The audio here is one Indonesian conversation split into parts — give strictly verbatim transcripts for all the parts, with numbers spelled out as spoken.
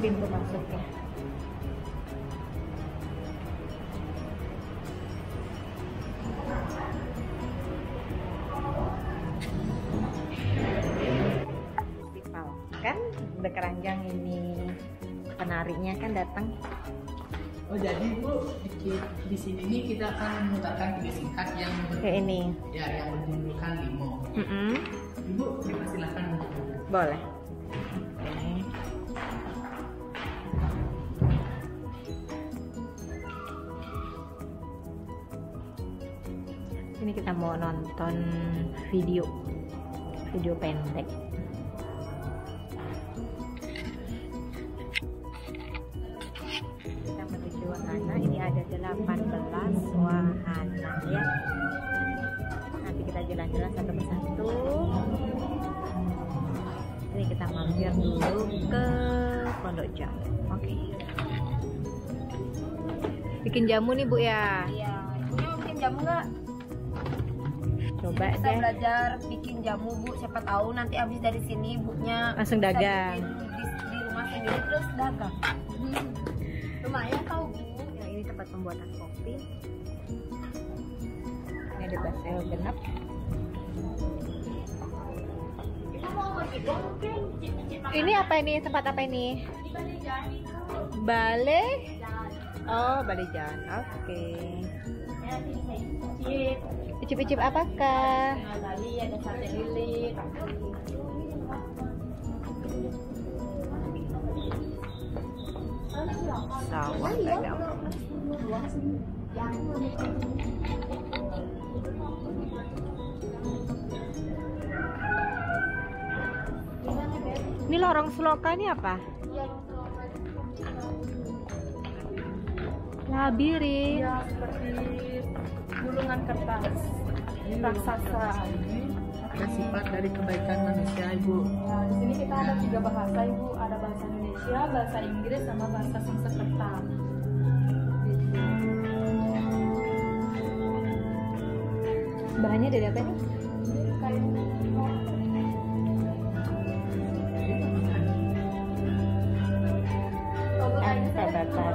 pintu masuknya. Festival kan, udah keranjang ini penarinya kan datang. Oh jadi Bu, di, di sini nih kita akan memutarkan video singkat yang Kayak ini. Ya, yang berjudulkan Limo. Mm -mm. Ibu, dipersilakan. Boleh. Ini kita mau nonton video video pendek. Kita menuju wahana. Ini ada delapan belas wahana ya. Nanti kita jalan-jalan satu persatu. Ini kita mampir dulu ke Pondok Jamu. Oke. Okay. Bikin jamu nih Bu ya? Iya. Ibunya mau bikin jamu nggak? Coba Kita deh. belajar bikin jamu Bu. Siapa tahu nanti abis dari sini ibunya Langsung bisa dagang. bikin Di, di rumah sendiri terus dagang. Lumayan tahu Bu. Yang ini tempat pembuatan kopi. Ini ada basel genep. Ini apa ini? Tempat apa ini? Balai. Oh, balai jalan. Oke. Icip-icip apakah? Tadi ada sate lilit. Sawah dagang. Ini lorong seloka ini apa? Labirin. Ya, seperti gulungan kertas raksasa. Ada sifat dari kebaikan manusia, Ibu. Nah, di sini kita ada tiga bahasa, Ibu. Ada bahasa Indonesia, bahasa Inggris, sama bahasa Sanskerta. Bahannya dari apa nih? Tanpa batas.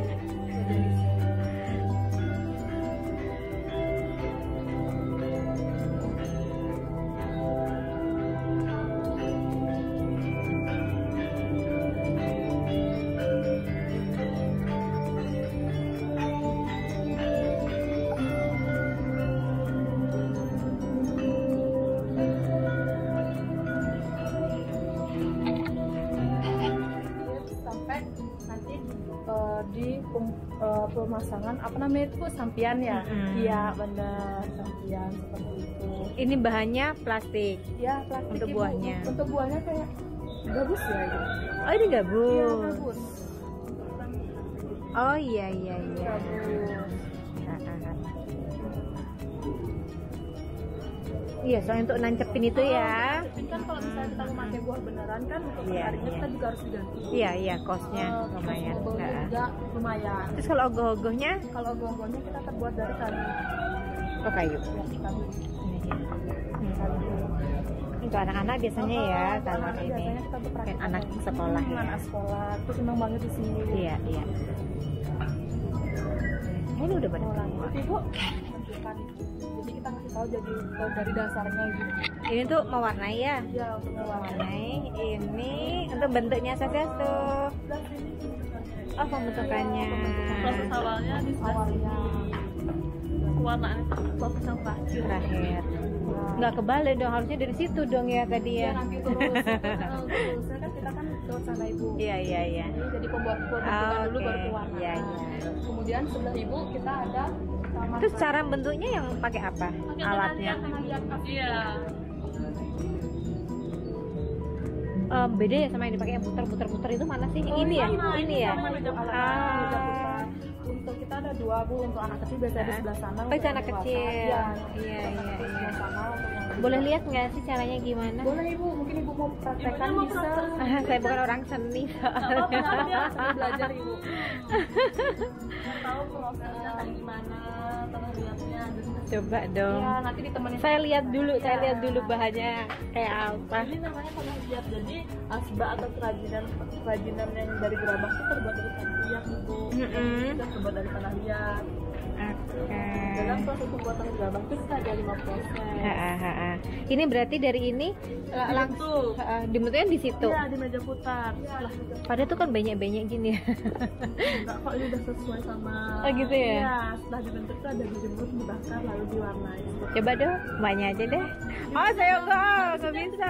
Sampai nanti uh, di pem- uh, pemasangan apa namanya itu sampian ya? Mm-hmm. Iya benar, sampian seperti itu. Ini bahannya plastik. Ya plastik Untuk Ibu. buahnya. Untuk buahnya kayak gabus ya Ibu. Oh, ini gabus. Iya gabus. Oh iya iya iya. Gabus. Nah, nah, nah. Iya, soalnya untuk nancepin itu ya. Tapi kan kalau misalnya kita memakai buah beneran kan untuk Iya, menariknya iya. kita juga harus diganti. Iya iya, kosnya Eh, lumayan. terus Nah. juga lumayan. Terus kalau ogoh-ogohnya, Kalau gogonya kita terbuat dari kayu. oh kayu. Ya, kayu. Hmm. Untuk anak-anak biasanya ya, Oh, kalau anak-anak ini biasanya kita tuh kan praktek anak pakai. sekolah Hmm, ya. Anak sekolah, itu senang banget di sini. Iya iya. Ini udah pada Oh, keluar. lanjut Ibu, tunjukkan. Jadi kita ngasih tahu jadi eh, dari dasarnya Ibu. Ini tuh mewarnai ya. Ya untuk mewarnai. Mewarnai. Ini untuk bentuknya saja tuh. Oh, pembentukannya. Proses awalnya di awalnya. Warnanya proses yang terakhir. Terakhir. Nggak kebalik dong, harusnya dari situ dong ya tadi Ya ya. nanti terus, terusnya kan kita kan lewat sana Ibu. Iya iya iya. Jadi pembuat pembentukan Ah, dulu oke. baru pewarnaan. Iya, iya. Kemudian sebelah Ibu kita ada taman. Terus cara bentuknya yang pakai apa? Alatnya? Iya. Eh, beda ya sama yang dipakai yang putar-putar-putar itu mana sih? Oh, ini ya? sama, Ini ya? sama juga alat Ah. meja putar. Untuk kita ada dua Bu, untuk anak kecil biasanya di Ah. sebelah sana. Oh, untuk itu anak yang dewasa. kecil. Iya, Iya, iya, di iya. sebelah sana untuk yang Boleh dewasa. lihat nggak sih caranya gimana? Boleh Ibu, mungkin Ibu mau praktekkan bisa. Ah, saya bukan orang seni soalnya. Sambil belajar Ibu. Tahu prosesnya kayak gimana, terus lihatnya. coba dong. Ya, nanti ditemenin. Saya lihat dulu, saya Ya. lihat dulu bahannya kayak apa. Ini namanya tanah liat. Jadi asba atau kerajinan kerajinan yang dari gerabah itu terbuat dari tanah liat, Bu. Mm-mm. Kita terbuat dari tanah liat. Oke. Dalam proses pembuatan gerabah itu kita ada lima proses. Ha, ha, ha, ha. Ini berarti dari ini Lah, langsung. ha, ha, dibentuknya di situ. Iya, di meja putar. Setelah Padahal tuh kan banyak-banyak gini ya. enggak kok, ini udah sesuai sama. Oh, gitu ya? Iya, setelah dibentuk tuh ada dijemur, dibakar, lalu diwarnai. Coba dong, mbaknya aja deh. Oh, saya enggak, enggak bisa.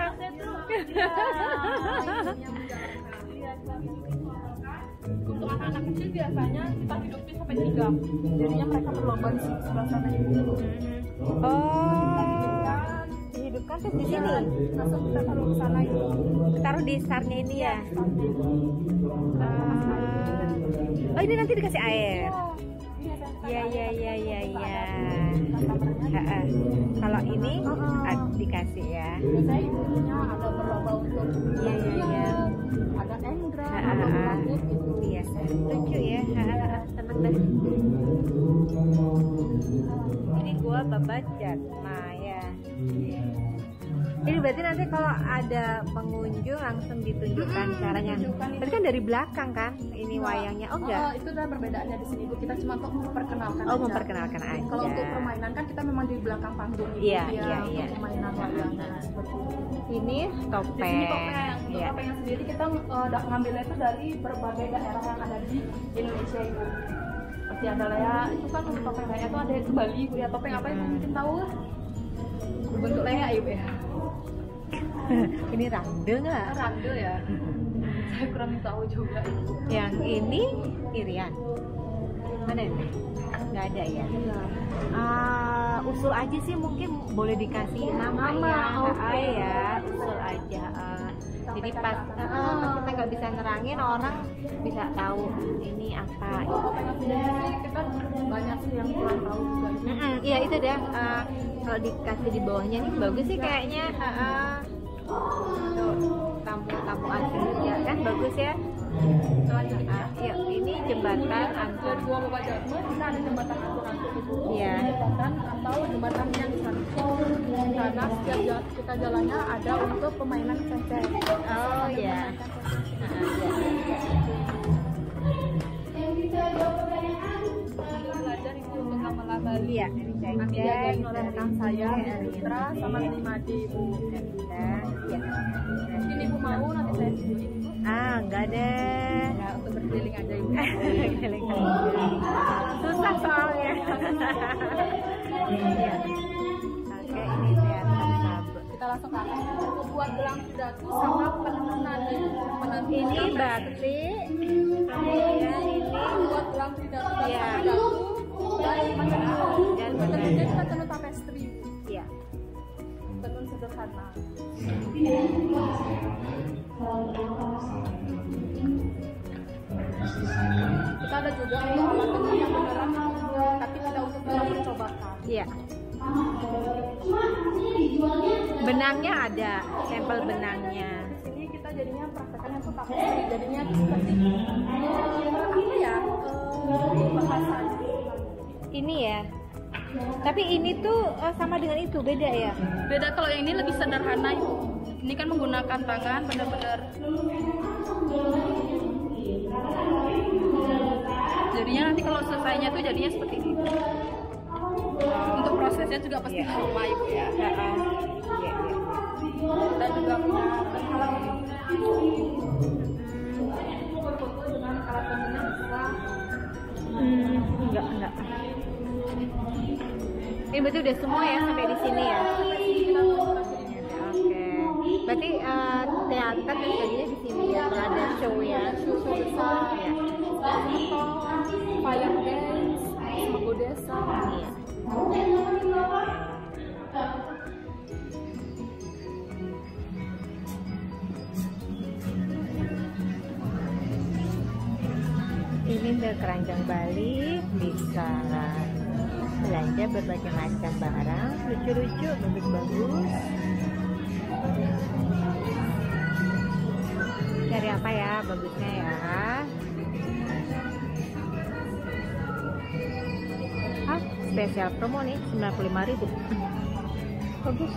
Untuk anak-anak kecil biasanya kita hidupin sampai tiga. Jadinya mereka berlomba di sebelah sana itu. Oh, dihidupkan terus di sini. Langsung kita taruh ke sana itu. Taruh di startnya ini ya. Ah. Oh, ini nanti dikasih air. Ya, ya, ya, ya, ya. Ha, ha. Kalau ini ah, dikasih ya. Biasanya ibunya ada berlomba untuk Iya, iya, iya. ada enggra, Ha, ha, ada ha. rambut gitu. Iya, lucu ya. Ha, ha, ha. Seneng deh. Ini gua babacat, nah ya. Ini berarti nanti kalau ada pengunjung langsung ditunjukkan caranya. Tapi kan dari belakang kan, ini wayangnya. Oh Oh, enggak? itu adalah perbedaannya di sini Bu. Kita cuma untuk memperkenalkan. Oh, aja. memperkenalkan aja. Kalau untuk permainan kan kita memang di belakang panggung itu. Iya, ya, iya, untuk iya. Permainan wayangnya seperti itu. Ini Di sini topeng. topeng. Untuk Ya. topengnya sendiri kita uh, dah- ngambilnya itu dari berbagai daerah yang ada di Indonesia itu. Seperti ada ya, itu kan untuk topeng leak itu ada itu Bali Bu ya. Topeng apa itu mungkin tahu? Berbentuk leak Ibu ya. Ini rande nggak? Rande ya. Saya kurang tahu juga itu. Yang ini irian. Mana ini? Nggak ada ya? Iya. Ah, usul aja sih mungkin boleh dikasih nama, Nama, ya, oke. Ah, ya, usul aja. ah. Jadi pas, ah, pas kita nggak bisa nerangin orang bisa tahu ini apa. Topeng sendiri sih kita banyak sih yang kurang tahu juga. Mm-mm, iya itu deh. ah, kalau dikasih di bawahnya nih bagus sih kayaknya. ah, ah. Tuh, tamu-tamu asing ya kan bagus ya. Selanjutnya, Ah, yuk, ini jembatan antar. ke dua Bapak Jatma kita ada jembatan antar itu. Iya. Jembatan atau jembatan yang disantung. Karena setiap ja- kita jalannya ada untuk permainan cecek. Oh ya. Belajar itu untuk lama Bali. Iya. Nanti diajarin oleh rekan saya, Mitra sama Nimadi. Ya. Mungkin Ibu mau nanti saya tunjukin Ibu. Ah, enggak deh. Ya, untuk berkeliling aja Ibu. Keliling aja. Susah soalnya. Iya. Oke, ini teater Sabu. Kita langsung ke atas. Untuk buat gelang pidato sama penurunan penentu. Ini batik. Kemudian ini Buat gelang pidato dan Iya. pidato dan menenun. Dan Menenunnya kita tenun tapestri. ya. Tenun sederhana. Kita ada juga untuk alat tenun yang beneran, tapi tidak untuk dalam percobaan. Iya. Benangnya ada, sampel benangnya. Di sini kita jadinya praktekannya tuh tapestri, jadinya seperti eh, apa ya eh, bahasanya. Ini ya. Tapi ini tuh eh, sama dengan itu beda ya. Beda kalau yang ini lebih sederhana Ibu. Ini kan menggunakan tangan benar-benar. Jadinya nanti kalau selesainya tuh jadinya seperti ini. Untuk prosesnya juga pasti Iya. lama Ibu ya. Iya, iya, iya. Dan juga punya alat dengan alat tenunnya bisa. Hmm, enggak, enggak. Ini berarti udah semua ya sampai di sini ya. Oke. Berarti eh, teater jadinya di sini ya, ada show ya. Show besar Ya. fire dance, Semago Desa. Iya. Ini ke Keranjang Bali, bisa belanja berbagai macam barang, lucu-lucu, bagus-bagus. Cari apa ya bagusnya ya? Ah, spesial promo nih, sembilan puluh lima ribu. Bagus.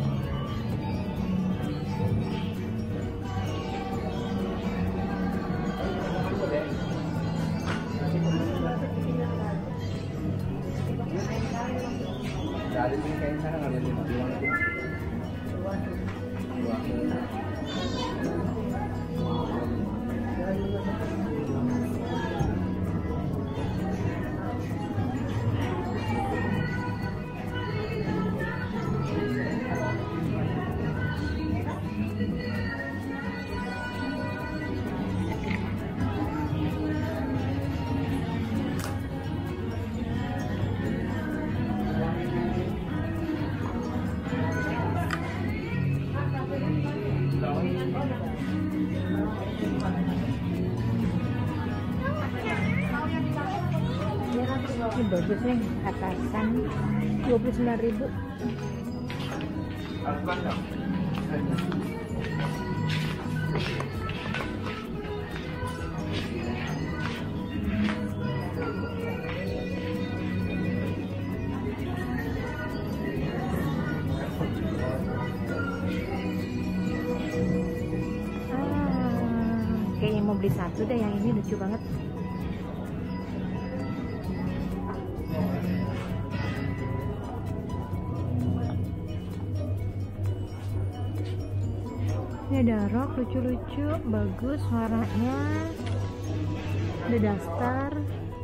Ini bagus nih, atasan dua puluh sembilan ribu. Kayaknya mau beli satu deh, yang ini lucu banget. Ini ada rok lucu-lucu, bagus warnanya. Ada daster.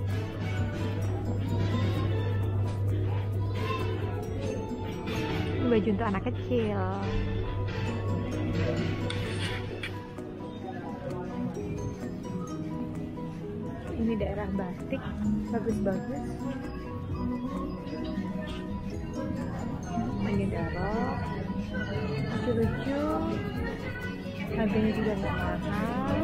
Ini baju untuk anak kecil. Ini daerah batik, bagus-bagus. Ini ada rok lucu-lucu. Harganya juga nggak mahal.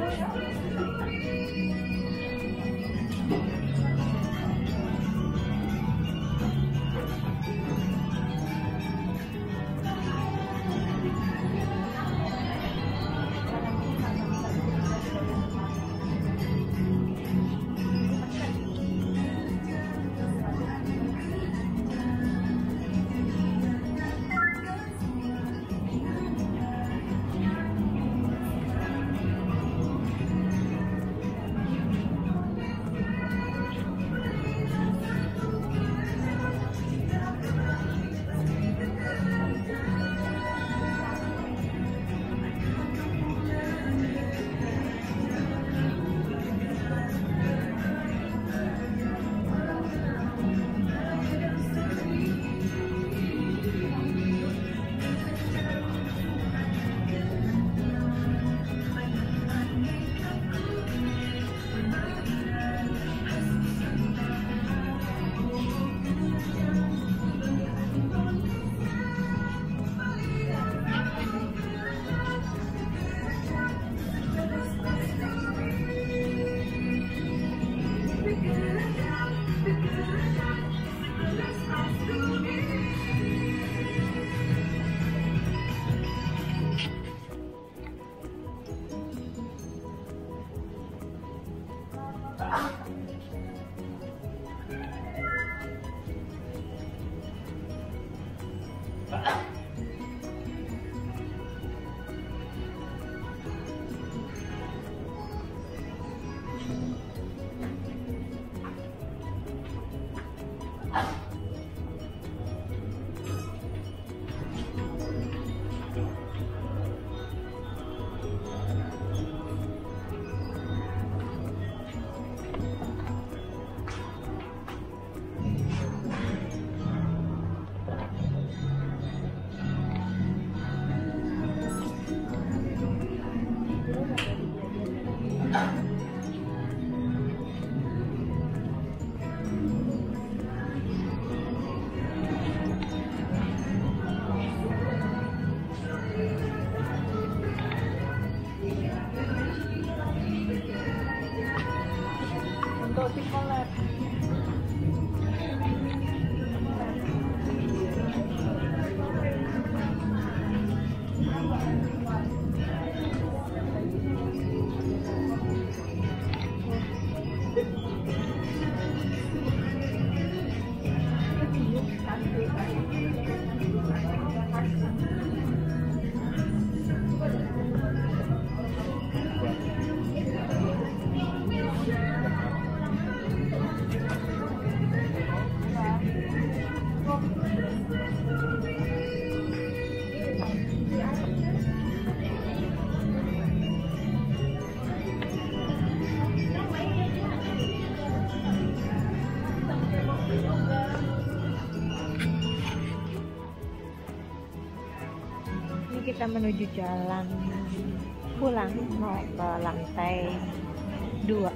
kita menuju jalan pulang mau ke lantai dua.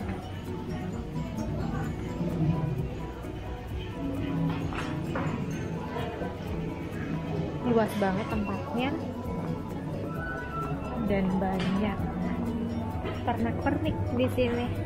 Luas banget tempatnya dan banyak pernak-pernik di sini.